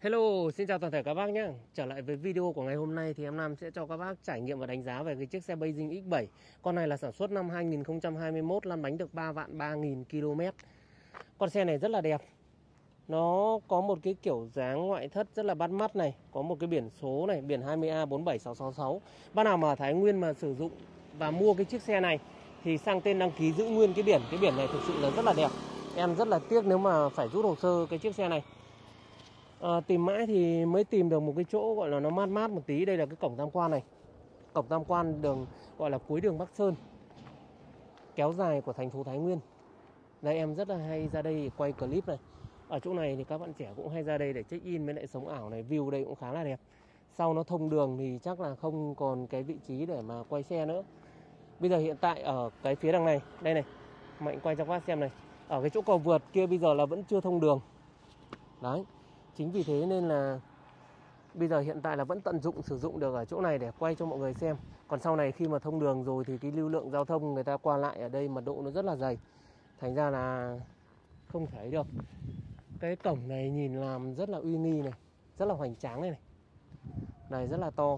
Hello, xin chào toàn thể các bác nhé. Trở lại với video của ngày hôm nay thì em Nam sẽ cho các bác trải nghiệm và đánh giá về cái chiếc xe Beijing X7. Con này là sản xuất năm 2021, lăn bánh được 3 vạn 3.000 km. Con xe này rất là đẹp. Nó có một cái kiểu dáng ngoại thất rất là bắt mắt này, có một cái biển số này, biển 20A47666. Bác nào mà ở Thái Nguyên mà sử dụng và mua cái chiếc xe này thì sang tên đăng ký giữ nguyên cái biển này thực sự là rất là đẹp. Em rất là tiếc nếu mà phải rút hồ sơ cái chiếc xe này. Tìm mãi thì mới tìm được một cái chỗ gọi là nó mát mát một tí. Đây là cái cổng tam quan này. Cổng tam quan đường gọi là cuối đường Bắc Sơn, kéo dài của thành phố Thái Nguyên. Đây em rất là hay ra đây quay clip này. Ở chỗ này thì các bạn trẻ cũng hay ra đây để check in với lại sống ảo này. View đây cũng khá là đẹp. Sau nó thông đường thì chắc là không còn cái vị trí để mà quay xe nữa. Bây giờ hiện tại ở cái phía đằng này, đây này, Mạnh quay cho các bác xem này. Ở cái chỗ cầu vượt kia bây giờ là vẫn chưa thông đường. Đấy. Chính vì thế nên là bây giờ hiện tại là vẫn tận dụng sử dụng được ở chỗ này để quay cho mọi người xem. Còn sau này khi mà thông đường rồi thì cái lưu lượng giao thông người ta qua lại ở đây mật độ nó rất là dày. Thành ra là không thể được. Cái cổng này nhìn làm rất là uy nghi này, rất là hoành tráng này. Này rất là to.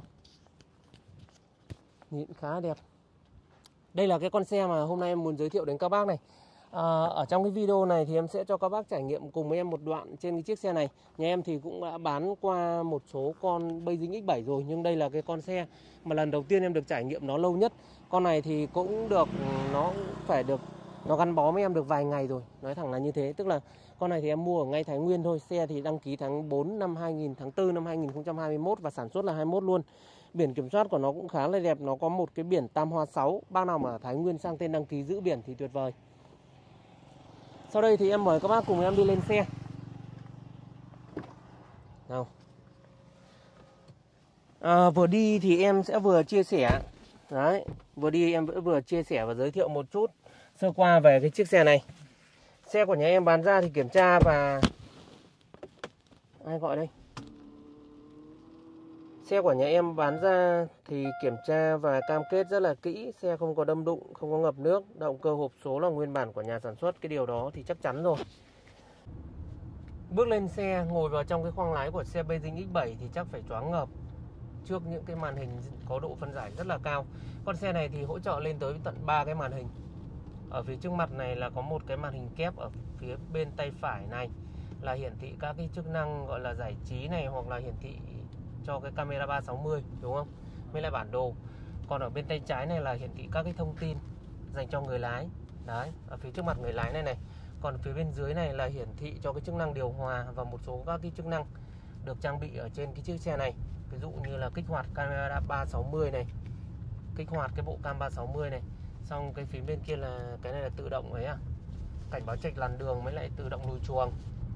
Nhìn khá đẹp. Đây là cái con xe mà hôm nay em muốn giới thiệu đến các bác này. Ở trong cái video này thì em sẽ cho các bác trải nghiệm cùng với em một đoạn trên cái chiếc xe này. Nhà em thì cũng đã bán qua một số con Beijing X7 rồi, nhưng đây là cái con xe mà lần đầu tiên em được trải nghiệm nó lâu nhất. Con này thì cũng được, nó gắn bó với em được vài ngày rồi, nói thẳng là như thế. Tức là con này thì em mua ở ngay Thái Nguyên thôi. Xe thì đăng ký tháng 4 năm 2000, tháng 4 năm 2021 và sản xuất là 21 luôn. Biển kiểm soát của nó cũng khá là đẹp. Nó có một cái biển Tam Hoa 6. Bác nào mà ở Thái Nguyên sang tên đăng ký giữ biển thì tuyệt vời. Sau đây thì em mời các bác cùng em đi lên xe. Nào. Vừa đi thì em sẽ vừa chia sẻ. Đấy, vừa đi em vừa chia sẻ và giới thiệu một chút sơ qua về cái chiếc xe này. Xe của nhà em bán ra thì kiểm tra và... Ai gọi đây? Xe của nhà em bán ra thì kiểm tra và cam kết rất là kỹ. Xe không có đâm đụng, không có ngập nước. Động cơ hộp số là nguyên bản của nhà sản xuất. Cái điều đó thì chắc chắn rồi. Bước lên xe, ngồi vào trong cái khoang lái của xe Beijing X7 thì chắc phải choáng ngợp trước những cái màn hình có độ phân giải rất là cao. Con xe này thì hỗ trợ lên tới tận 3 cái màn hình. Ở phía trước mặt này là có một cái màn hình kép. Ở phía bên tay phải này là hiển thị các cái chức năng gọi là giải trí này, hoặc là hiển thị cho cái camera 360, đúng không? Với lại bản đồ. Còn ở bên tay trái này là hiển thị các cái thông tin dành cho người lái. Đấy, ở phía trước mặt người lái này. Còn phía bên dưới này là hiển thị cho cái chức năng điều hòa và một số các cái chức năng được trang bị ở trên cái chiếc xe này. Ví dụ như là kích hoạt camera 360 này, kích hoạt cái bộ cam 360 này. Xong cái phía bên kia là cái này là tự động ấy cảnh báo chệch làn đường với lại tự động lùi chuồng.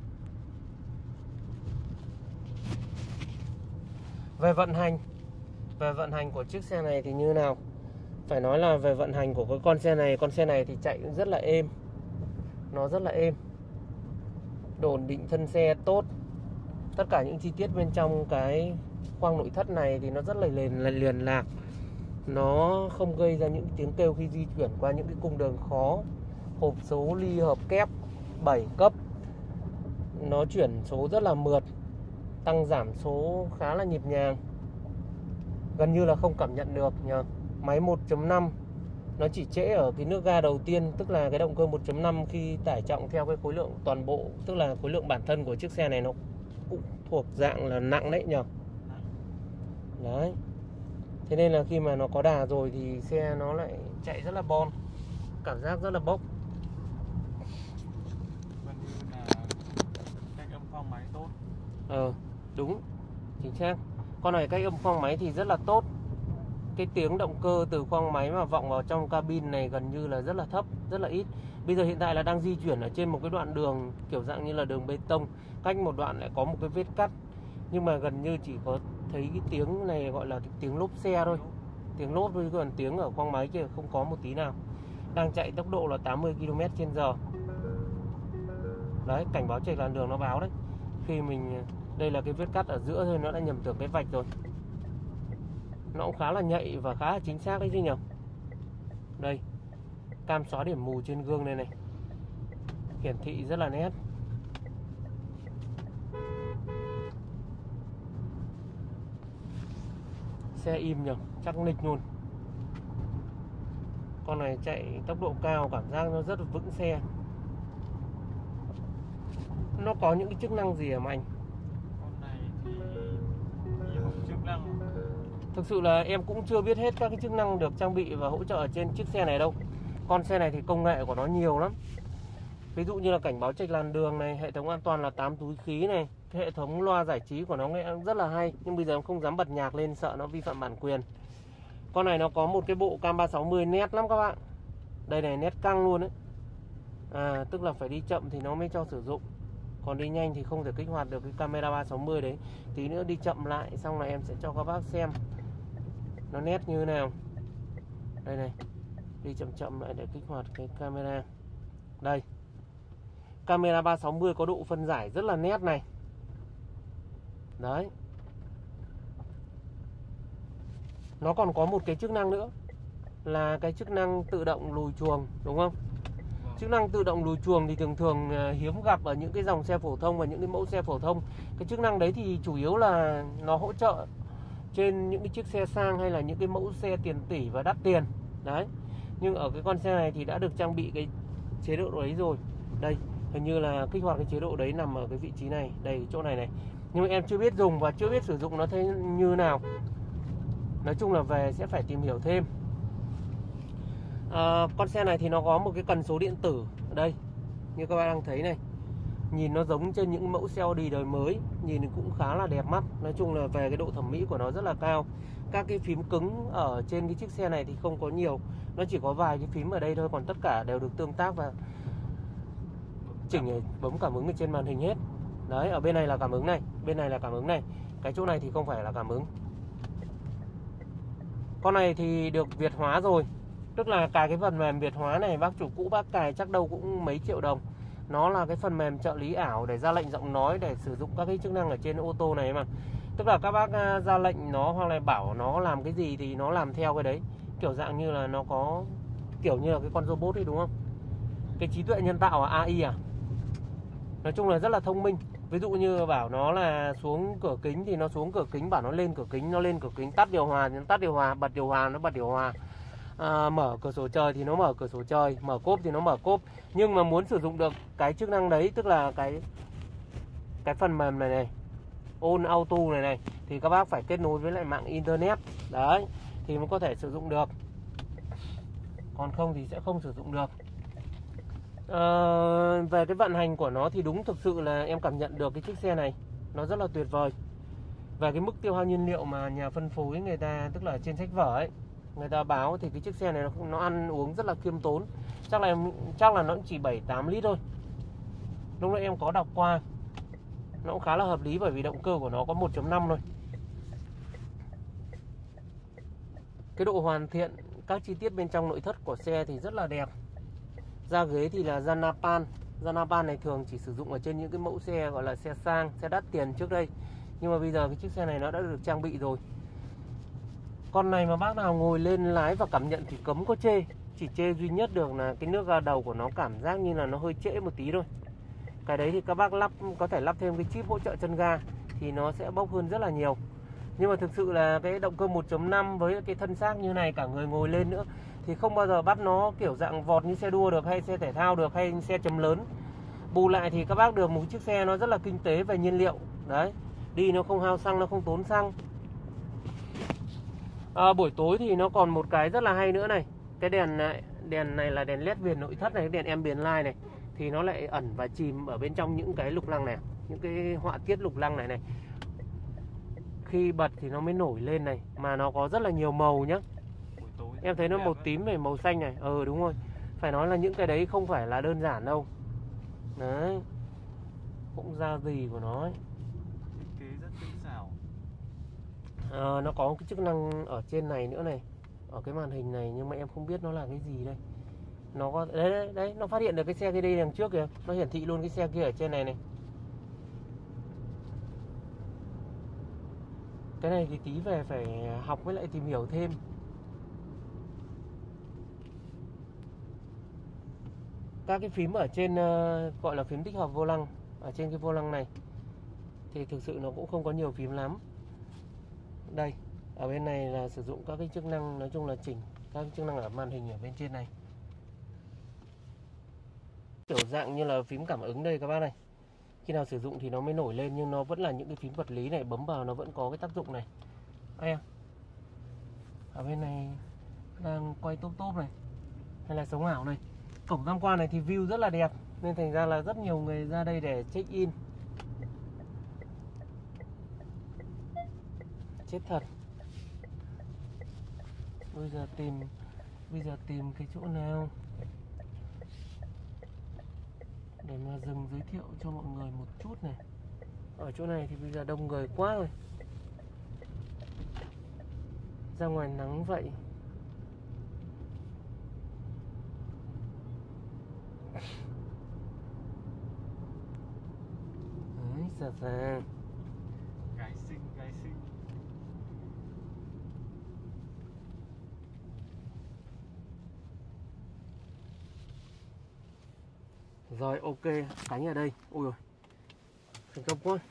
Về vận hành của chiếc xe này thì như nào? Phải nói là về vận hành của cái con xe này thì chạy rất là êm. Nó rất là êm. Độ ổn định thân xe tốt. Tất cả những chi tiết bên trong cái khoang nội thất này thì nó rất là liền lạc. Nó không gây ra những tiếng kêu khi di chuyển qua những cái cung đường khó. Hộp số ly hợp kép 7 cấp. Nó chuyển số rất là mượt. Tăng giảm số khá là nhịp nhàng. Gần như là không cảm nhận được nhờ. Máy 1.5 nó chỉ trễ ở cái nước ga đầu tiên, tức là cái động cơ 1.5 khi tải trọng theo cái khối lượng toàn bộ, tức là khối lượng bản thân của chiếc xe này nó cũng thuộc dạng là nặng đấy nhờ. Đấy. Thế nên là khi mà nó có đà rồi thì xe nó lại chạy rất là bon, cảm giác rất là bốc. Gần như là cách âm khoang máy tốt. Đúng, chính xác. Con này cách âm khoang máy thì rất là tốt. Cái tiếng động cơ từ khoang máy mà vọng vào trong cabin này gần như là rất là thấp, rất là ít. Bây giờ hiện tại là đang di chuyển ở trên một cái đoạn đường kiểu dạng như là đường bê tông. Cách một đoạn lại có một cái vết cắt. Nhưng mà gần như chỉ có thấy cái tiếng này gọi là cái tiếng lốp xe thôi. Tiếng lốp thôi, còn tiếng ở khoang máy kia không có một tí nào. Đang chạy tốc độ là 80 km/h. Đấy, cảnh báo chệch làn đường nó báo đấy. Khi mình... Đây là cái vết cắt ở giữa thôi, nó đã nhầm tưởng cái vạch rồi. Nó cũng khá là nhạy và khá là chính xác đấy chứ nhỉ. Đây, cam xóa điểm mù trên gương đây này, hiển thị rất là nét. Xe im nhỉ, chắc nịch luôn. Con này chạy tốc độ cao cảm giác nó rất là vững xe. Nó có những cái chức năng gì hả anh? Con này thì nhiều chức năng. Thực sự là em cũng chưa biết hết các cái chức năng được trang bị và hỗ trợ trên chiếc xe này đâu. Con xe này thì công nghệ của nó nhiều lắm. Ví dụ như là cảnh báo chệch làn đường này, hệ thống an toàn là 8 túi khí này, hệ thống loa giải trí của nó nghe rất là hay. Nhưng bây giờ em không dám bật nhạc lên, sợ nó vi phạm bản quyền. Con này nó có một cái bộ cam 360 nét lắm các bạn. Đây này, nét căng luôn đấy. Tức là phải đi chậm thì nó mới cho sử dụng. Còn đi nhanh thì không thể kích hoạt được cái camera 360 đấy. Tí nữa đi chậm lại xong là em sẽ cho các bác xem nó nét như thế nào. Đây này, đi chậm chậm lại để kích hoạt cái camera. Đây, camera 360 có độ phân giải rất là nét này. Đấy. Nó còn có một cái chức năng nữa là cái chức năng tự động lùi chuồng, đúng không? Chức năng tự động lùi chuồng thì thường hiếm gặp ở những cái dòng xe phổ thông và những cái mẫu xe phổ thông. Cái chức năng đấy thì chủ yếu là nó hỗ trợ trên những cái chiếc xe sang hay là những cái mẫu xe tiền tỷ và đắt tiền. Đấy. Nhưng ở cái con xe này thì đã được trang bị cái chế độ đấy rồi. Đây, hình như là kích hoạt cái chế độ đấy nằm ở cái vị trí này, đây chỗ này này. Nhưng mà em chưa biết dùng và chưa biết sử dụng nó thế như nào. Nói chung là về sẽ phải tìm hiểu thêm. Con xe này thì nó có một cái cần số điện tử ở đây, như các bạn đang thấy này. Nhìn nó giống trên những mẫu xe Audi đời mới, nhìn cũng khá là đẹp mắt. Nói chung là về cái độ thẩm mỹ của nó rất là cao. Các cái phím cứng ở trên cái chiếc xe này thì không có nhiều, nó chỉ có vài cái phím ở đây thôi, còn tất cả đều được tương tác và chỉnh bấm cảm ứng ở trên màn hình hết. Đấy, ở bên này là cảm ứng này, bên này là cảm ứng này. Cái chỗ này thì không phải là cảm ứng. Con này thì được Việt hóa rồi. Tức là cài cái phần mềm Việt hóa này, bác chủ cũ bác cài chắc đâu cũng mấy triệu đồng. Nó là cái phần mềm trợ lý ảo để ra lệnh giọng nói để sử dụng các cái chức năng ở trên ô tô này mà. Tức là các bác ra lệnh nó hoặc là bảo nó làm cái gì thì nó làm theo cái đấy. Kiểu dạng như là nó có kiểu như là cái con robot ấy, đúng không? Cái trí tuệ nhân tạo AI à? Nói chung là rất là thông minh. Ví dụ như bảo nó là xuống cửa kính thì nó xuống cửa kính, bảo nó lên cửa kính nó lên cửa kính, tắt điều hòa thì nó tắt điều hòa, bật điều hòa nó bật điều hòa. Mở cửa sổ trời thì nó mở cửa sổ trời, mở cốp thì nó mở cốp. Nhưng mà muốn sử dụng được cái chức năng đấy, tức là cái phần mềm này này, On Auto này này, thì các bác phải kết nối với lại mạng internet. Đấy, thì mới có thể sử dụng được. Còn không thì sẽ không sử dụng được. Về cái vận hành của nó thì đúng thực sự là em cảm nhận được cái chiếc xe này nó rất là tuyệt vời. Về cái mức tiêu hao nhiên liệu mà nhà phân phối người ta, tức là trên sách vở ấy, người ta báo thì cái chiếc xe này nó ăn uống rất là khiêm tốn. Chắc là nó chỉ 7-8 lít thôi. Lúc nãy em có đọc qua, nó cũng khá là hợp lý bởi vì động cơ của nó có 1.5 thôi. Cái độ hoàn thiện các chi tiết bên trong nội thất của xe thì rất là đẹp. Da ghế thì là da Napan. Da Napan này thường chỉ sử dụng ở trên những cái mẫu xe gọi là xe sang, xe đắt tiền trước đây. Nhưng mà bây giờ cái chiếc xe này nó đã được trang bị rồi. Con này mà bác nào ngồi lên lái và cảm nhận thì cấm có chê. Chỉ chê duy nhất được là cái nước ga đầu của nó cảm giác như là nó hơi trễ một tí thôi. Cái đấy thì các bác có thể lắp thêm cái chip hỗ trợ chân ga thì nó sẽ bốc hơn rất là nhiều. Nhưng mà thực sự là cái động cơ 1.5 với cái thân xác như này, cả người ngồi lên nữa, thì không bao giờ bắt nó kiểu dạng vọt như xe đua được, hay xe thể thao được, hay xe chấm lớn. Bù lại thì các bác được một chiếc xe nó rất là kinh tế về nhiên liệu. Đấy, đi nó không hao xăng, nó không tốn xăng. Buổi tối thì nó còn một cái rất là hay nữa này. Cái đèn này là đèn led viền nội thất này, cái đèn ambient light này, thì nó lại ẩn và chìm ở bên trong những cái lục lăng này, những cái họa tiết lục lăng này này. Khi bật thì nó mới nổi lên này, mà nó có rất là nhiều màu nhá. Em thấy nó màu tím này, màu xanh này. Đúng rồi. Phải nói là những cái đấy không phải là đơn giản đâu. Đấy, cũng ra gì của nó ấy. Thiết kế rất tinh xảo. Nó có cái chức năng ở trên này nữa này, ở cái màn hình này, nhưng mà em không biết nó là cái gì đây. Nó có đấy, nó phát hiện được cái xe kia đây đằng trước kìa, nó hiển thị luôn cái xe kia ở trên này này. Cái này thì tí về phải học với lại tìm hiểu thêm. Các cái phím ở trên gọi là phím tích hợp vô lăng, ở trên cái vô lăng này thì thực sự nó cũng không có nhiều phím lắm. Đây, Ở bên này là sử dụng các cái chức năng, nói chung là chỉnh các chức năng ở màn hình ở bên trên này. Kiểu dạng như là phím cảm ứng đây các bác này. Khi nào sử dụng thì nó mới nổi lên, nhưng nó vẫn là những cái phím vật lý này, bấm vào nó vẫn có cái tác dụng này. Đây à? Ở bên này đang quay top này, hay là sống ảo này. Cổng tham quan này thì view rất là đẹp, nên thành ra là rất nhiều người ra đây để check in. Chết thật. Bây giờ tìm cái chỗ nào để mà dừng giới thiệu cho mọi người một chút này. Ở chỗ này thì bây giờ đông người quá rồi. Ra ngoài nắng vậy. Đấy, xà xà. Gái xinh. Rồi ok, cánh ở đây. Ui rồi, thành công quá.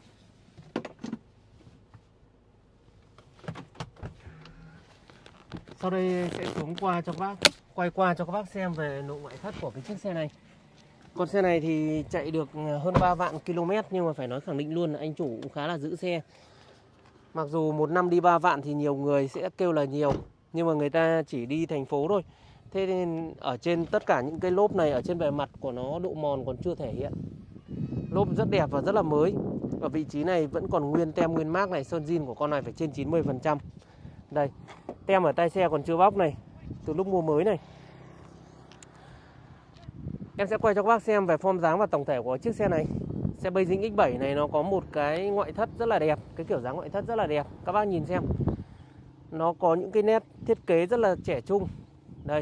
Sau đây sẽ xuống qua cho các bác, quay qua cho các bác xem về nội ngoại thất của cái chiếc xe này. Con xe này thì chạy được hơn 3 vạn km, nhưng mà phải nói khẳng định luôn là anh chủ cũng khá là giữ xe. Mặc dù một năm đi 3 vạn thì nhiều người sẽ kêu là nhiều, nhưng mà người ta chỉ đi thành phố thôi. Thế nên ở trên tất cả những cái lốp này, ở trên bề mặt của nó độ mòn còn chưa thể hiện. Lốp rất đẹp và rất là mới. Ở vị trí này vẫn còn nguyên tem nguyên mác này, sơn zin của con này phải trên 90%. Đây, tem ở tay xe còn chưa bóc này, từ lúc mua mới này. Em sẽ quay cho các bác xem về form dáng và tổng thể của chiếc xe này. Xe Beijing X7 này nó có một cái ngoại thất rất là đẹp, cái kiểu dáng ngoại thất rất là đẹp. Các bác nhìn xem, nó có những cái nét thiết kế rất là trẻ trung. Đây,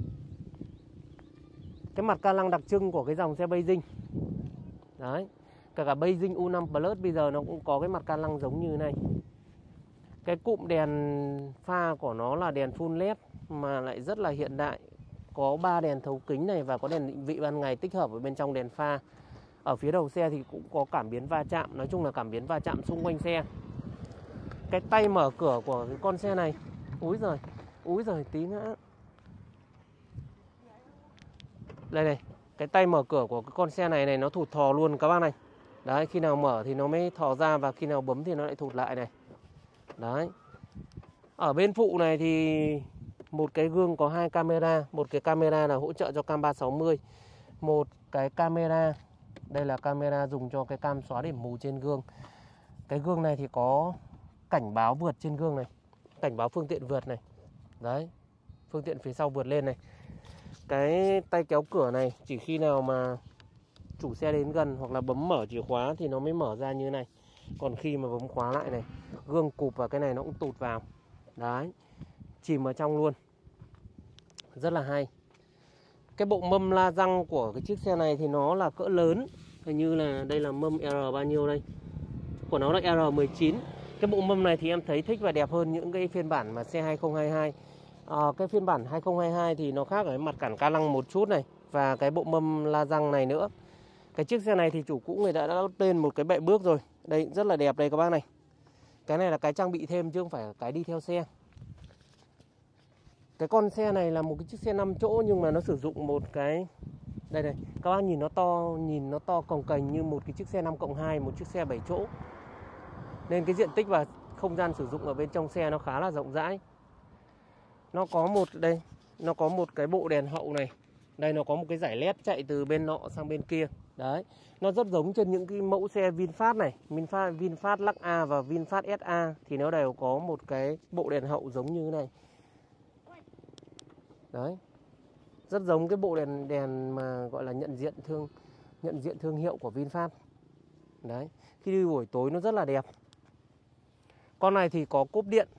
cái mặt ca lăng đặc trưng của cái dòng xe Beijing. Đấy, cả Beijing U5 Plus bây giờ nó cũng có cái mặt ca lăng giống như này. Cái cụm đèn pha của nó là đèn full LED mà lại rất là hiện đại. Có 3 đèn thấu kính này và có đèn định vị ban ngày tích hợp ở bên trong đèn pha. Ở phía đầu xe thì cũng có cảm biến va chạm, nói chung là cảm biến va chạm xung quanh xe. Cái tay mở cửa của cái con xe này, úi giời tí nữa. Đây này, cái tay mở cửa của cái con xe này nó thụt thò luôn các bác này. Đấy, khi nào mở thì nó mới thò ra và khi nào bấm thì nó lại thụt lại này. Đấy. Ở bên phụ này thì một cái gương có 2 camera, một cái camera là hỗ trợ cho cam 360, một cái camera, đây là camera dùng cho cái cam xóa điểm mù trên gương. Cái gương này thì có cảnh báo vượt trên gương này, cảnh báo phương tiện vượt này. Đấy, phương tiện phía sau vượt lên này. Cái tay kéo cửa này chỉ khi nào mà chủ xe đến gần hoặc là bấm mở chìa khóa thì nó mới mở ra như này. Còn khi mà bấm khóa lại này, gương cụp và cái này nó cũng tụt vào. Đấy, chìm ở trong luôn. Rất là hay. Cái bộ mâm la răng của cái chiếc xe này thì nó là cỡ lớn. Hình như là đây là mâm R bao nhiêu đây? Của nó là R19. Cái bộ mâm này thì em thấy thích và đẹp hơn những cái phiên bản mà xe 2022. Cái phiên bản 2022 thì nó khác ở cái mặt cản ca lăng một chút này và cái bộ mâm la răng này nữa. Cái chiếc xe này thì chủ cũ người đã lắp lên một cái bệ bước rồi. Đây rất là đẹp đây các bác này. Cái này là cái trang bị thêm chứ không phải là cái đi theo xe. Cái con xe này là một cái chiếc xe 5 chỗ nhưng mà nó sử dụng một cái, đây này, các bác nhìn nó to cồng kềnh như một cái chiếc xe 5+2, một chiếc xe 7 chỗ. Nên cái diện tích và không gian sử dụng ở bên trong xe nó khá là rộng rãi. Nó có một cái bộ đèn hậu này. Đây nó có một cái dải led chạy từ bên nọ sang bên kia. Đấy, nó rất giống trên những cái mẫu xe VinFast này, VinFast Lux A và VinFast SA thì nó đều có một cái bộ đèn hậu giống như thế này. Đấy, rất giống cái bộ đèn mà gọi là nhận diện thương hiệu của VinFast. Đấy, khi đi buổi tối nó rất là đẹp. Con này thì có cốp điện.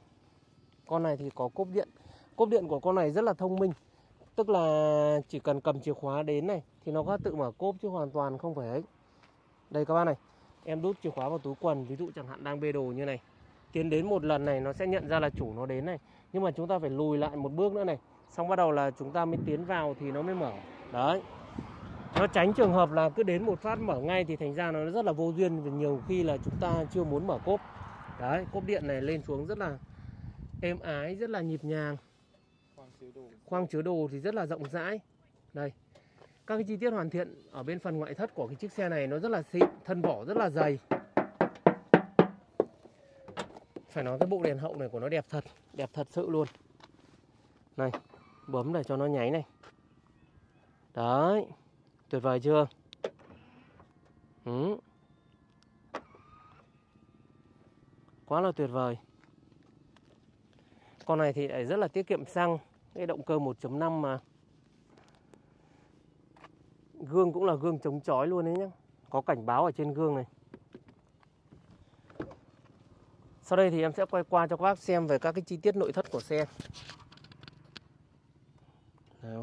Cốp điện của con này rất là thông minh. Tức là chỉ cần cầm chìa khóa đến này thì nó có tự mở cốp chứ hoàn toàn không phải ấy. Đây các bác này, em đút chìa khóa vào túi quần, ví dụ chẳng hạn đang bê đồ như này, tiến đến một lần này nó sẽ nhận ra là chủ nó đến này. Nhưng mà chúng ta phải lùi lại một bước nữa này, xong bắt đầu là chúng ta mới tiến vào thì nó mới mở. Đấy, nó tránh trường hợp là cứ đến một phát mở ngay thì thành ra nó rất là vô duyên, vì nhiều khi là chúng ta chưa muốn mở cốp. Đấy, cốp điện này lên xuống rất là êm ái, rất là nhịp nhàng. Khoang chứa đồ thì rất là rộng rãi. Đây, các cái chi tiết hoàn thiện ở bên phần ngoại thất của cái chiếc xe này nó rất là xịn, thân vỏ rất là dày. Phải nói cái bộ đèn hậu này của nó đẹp thật sự luôn. Này, bấm để cho nó nháy này. Đấy, tuyệt vời chưa? Quá là tuyệt vời. Con này thì lại rất là tiết kiệm xăng. Cái động cơ 1.5 mà. Gương cũng là gương chống chói luôn đấy nhá. Có cảnh báo ở trên gương này. Sau đây thì em sẽ quay qua cho các bác xem về các cái chi tiết nội thất của xe. Nào.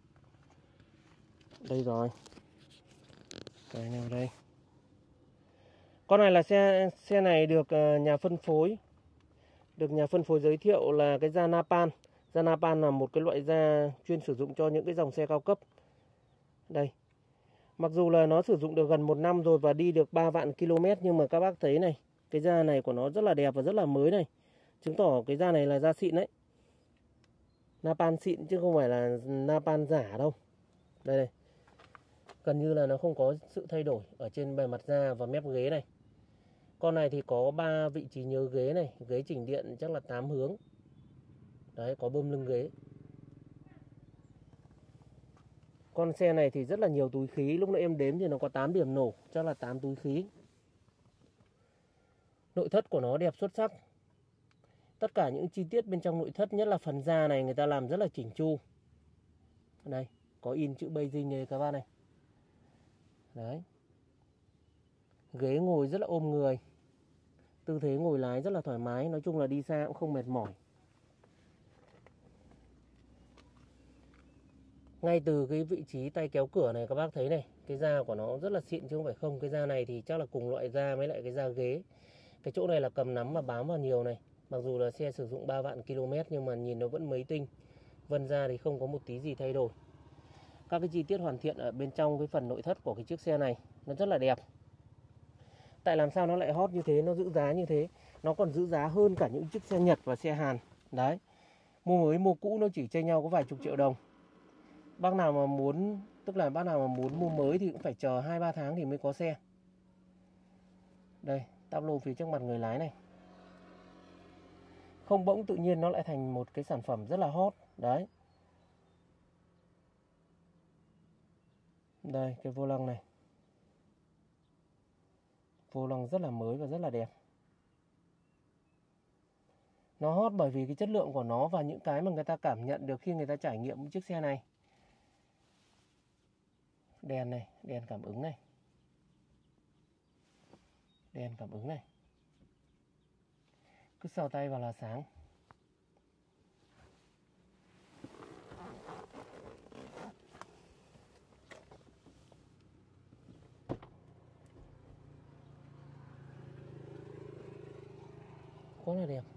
Đây rồi. Cái nào đây? Con này là xe này được nhà phân phối giới thiệu là cái da Napan. Da Napan là một cái loại da chuyên sử dụng cho những cái dòng xe cao cấp. Đây. Mặc dù là nó sử dụng được gần 1 năm rồi và đi được 3 vạn km, nhưng mà các bác thấy này, cái da này của nó rất là đẹp và rất là mới này. Chứng tỏ cái da này là da xịn đấy. Napan xịn chứ không phải là Napan giả đâu. Đây này. Gần như là nó không có sự thay đổi ở trên bề mặt da và mép ghế này. Con này thì có 3 vị trí nhớ ghế này, ghế chỉnh điện chắc là 8 hướng. Đấy, có bơm lưng ghế. Con xe này thì rất là nhiều túi khí, lúc nãy em đếm thì nó có 8 điểm nổ, chắc là 8 túi khí. Nội thất của nó đẹp xuất sắc. Tất cả những chi tiết bên trong nội thất, nhất là phần da này người ta làm rất là chỉnh chu. Đây, có in chữ Beijing này các bác này. Đấy. Ghế ngồi rất là ôm người. Tư thế ngồi lái rất là thoải mái, nói chung là đi xa cũng không mệt mỏi. Ngay từ cái vị trí tay kéo cửa này các bác thấy này, cái da của nó rất là xịn chứ không phải không. Cái da này thì chắc là cùng loại da với lại cái da ghế. Cái chỗ này là cầm nắm và bám vào nhiều này. Mặc dù là xe sử dụng 3 vạn km nhưng mà nhìn nó vẫn mới tinh. Vân da thì không có một tí gì thay đổi. Các cái chi tiết hoàn thiện ở bên trong cái phần nội thất của cái chiếc xe này nó rất là đẹp. Tại làm sao nó lại hot như thế, nó giữ giá như thế. Nó còn giữ giá hơn cả những chiếc xe Nhật và xe Hàn. Đấy, mua mới mua cũ nó chỉ chênh nhau có vài chục triệu đồng. Bác nào mà muốn, tức là bác nào mà muốn mua mới thì cũng phải chờ 2-3 tháng thì mới có xe. Đây, táp lô phía trước mặt người lái này. Không bỗng tự nhiên nó lại thành một cái sản phẩm rất là hot. Đấy. Đây, cái vô lăng này. Vô lăng rất là mới và rất là đẹp. Nó hot bởi vì cái chất lượng của nó và những cái mà người ta cảm nhận được khi người ta trải nghiệm chiếc xe này. Đèn này, đèn cảm ứng này. Đèn cảm ứng này. Cứ sờ tay vào là sáng. Quá là đẹp.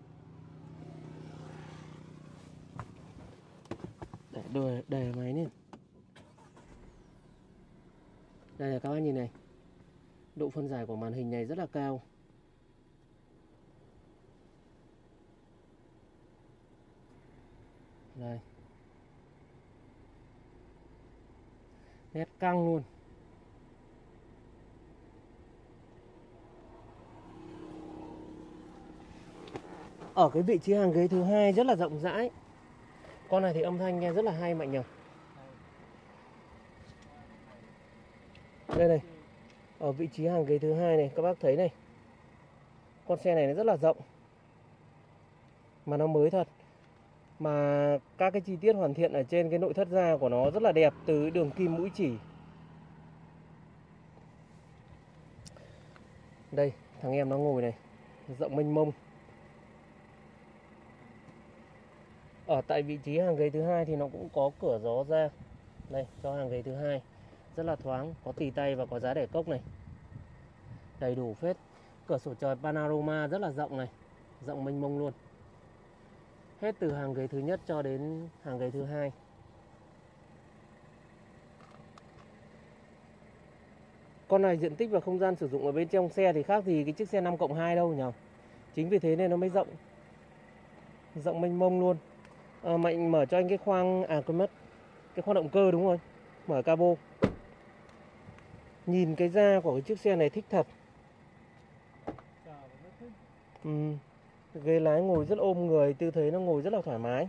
Để máy lên. Đây là các bác nhìn này. Độ phân giải của màn hình này rất là cao. Đây. Nét căng luôn. Ở cái vị trí hàng ghế thứ hai rất là rộng rãi. Con này thì âm thanh nghe rất là hay Mạnh nhỉ. Đây này. Ở vị trí hàng ghế thứ hai này các bác thấy này. Con xe này nó rất là rộng. Mà nó mới thật. Mà các cái chi tiết hoàn thiện ở trên cái nội thất da của nó rất là đẹp. Từ đường kim mũi chỉ. Đây, thằng em nó ngồi này. Rộng mênh mông. Ở tại vị trí hàng ghế thứ hai thì nó cũng có cửa gió ra. Đây, cho hàng ghế thứ hai. Rất là thoáng, có tì tay và có giá để cốc này. Đầy đủ phết. Cửa sổ trời panorama rất là rộng này. Rộng mênh mông luôn. Hết từ hàng ghế thứ nhất cho đến hàng ghế thứ hai. Con này diện tích và không gian sử dụng ở bên trong xe thì khác gì cái chiếc xe 5+2 đâu nhỉ. Chính vì thế nên nó mới rộng. rộng mênh mông luôn. Mạnh mở cho anh cái khoang, quên mất, cái khoang động cơ đúng rồi, mở cabo. Nhìn cái da của cái chiếc xe này thích thật. Ghế lái ngồi rất ôm người, tư thế nó ngồi rất là thoải mái.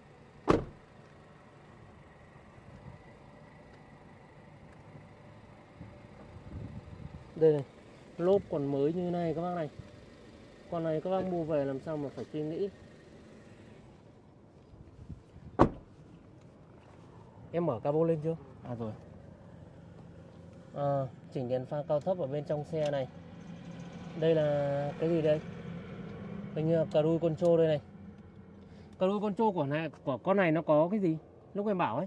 Đây này, lốp còn mới như này các bác này. Con này các bác mua về làm sao mà phải suy nghĩ. Em mở cabo lên chưa? Rồi. Chỉnh đèn pha cao thấp ở bên trong xe này. Đây là cái gì đây? Hình như là cruise control đây này. Cruise control của con này nó có cái gì? Lúc em bảo ấy.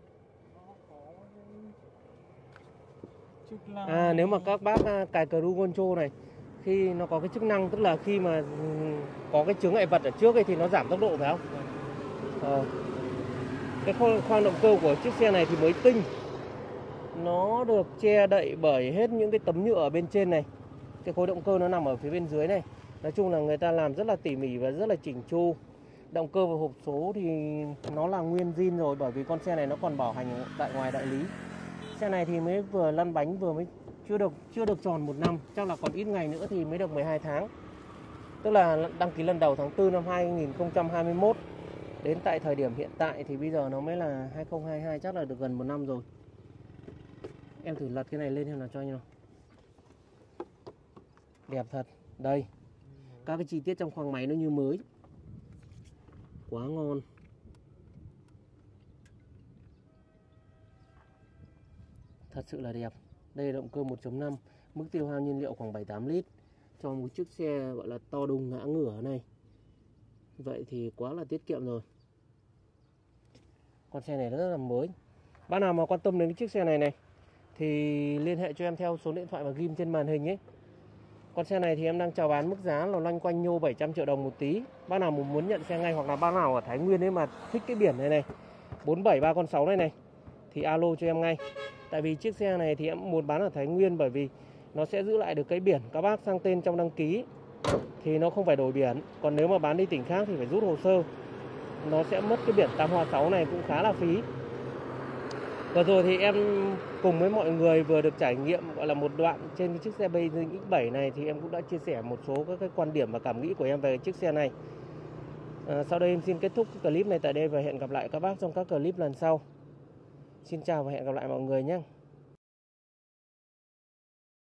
Nếu mà các bác cài cruise control này, khi nó có cái chức năng, tức là khi mà có cái chướng ngại vật ở trước ấy thì nó giảm tốc độ phải không? Cái khoang động cơ của chiếc xe này thì mới tinh. Nó được che đậy bởi hết những cái tấm nhựa ở bên trên này. Cái khối động cơ nó nằm ở phía bên dưới này. Nói chung là người ta làm rất là tỉ mỉ và rất là chỉnh chu. Động cơ và hộp số thì nó là nguyên zin rồi, bởi vì con xe này nó còn bảo hành tại ngoài đại lý. Xe này thì mới vừa lăn bánh, vừa mới chưa được tròn 1 năm, chắc là còn ít ngày nữa thì mới được 12 tháng. Tức là đăng ký lần đầu tháng 4 năm 2021. Đến tại thời điểm hiện tại thì bây giờ nó mới là 2022, chắc là được gần 1 năm rồi. Em thử lật cái này lên xem nào cho anh nào. Đẹp thật. Đây, các cái chi tiết trong khoang máy nó như mới. Quá ngon. Thật sự là đẹp. Đây là động cơ 1.5, mức tiêu hao nhiên liệu khoảng 7-8 lít cho một chiếc xe gọi là to đùng ngã ngửa này. Vậy thì quá là tiết kiệm rồi. Con xe này rất là mới. Bác nào mà quan tâm đến cái chiếc xe này này thì liên hệ cho em theo số điện thoại mà ghim trên màn hình ấy. Con xe này thì em đang chào bán mức giá là loanh quanh nhô 700 triệu đồng một tí. Bác nào muốn nhận xe ngay, hoặc là bác nào ở Thái Nguyên ấy mà thích cái biển này này, 473 này thì alo cho em ngay. Tại vì chiếc xe này thì em muốn bán ở Thái Nguyên, bởi vì nó sẽ giữ lại được cái biển các bác sang tên trong đăng ký thì nó không phải đổi biển. Còn nếu mà bán đi tỉnh khác thì phải rút hồ sơ, nó sẽ mất cái biển Tam Hoa 6 này, cũng khá là phí. Vừa rồi thì em cùng với mọi người vừa được trải nghiệm gọi là một đoạn trên cái chiếc xe Beijing X7 này, thì em cũng đã chia sẻ một số các cái quan điểm và cảm nghĩ của em về chiếc xe này. Sau đây em xin kết thúc cái clip này tại đây và hẹn gặp lại các bác trong các clip lần sau. Xin chào và hẹn gặp lại mọi người nhé.